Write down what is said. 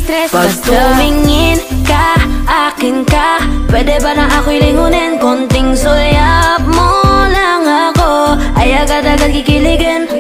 stress. Pag tumingin ka, akin ka, pwede ba na ako'y lingunin? Konting sulyap mo lang ako ay agad-agad kikiligin.